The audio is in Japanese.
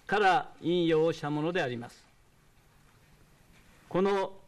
から引用したものであります。この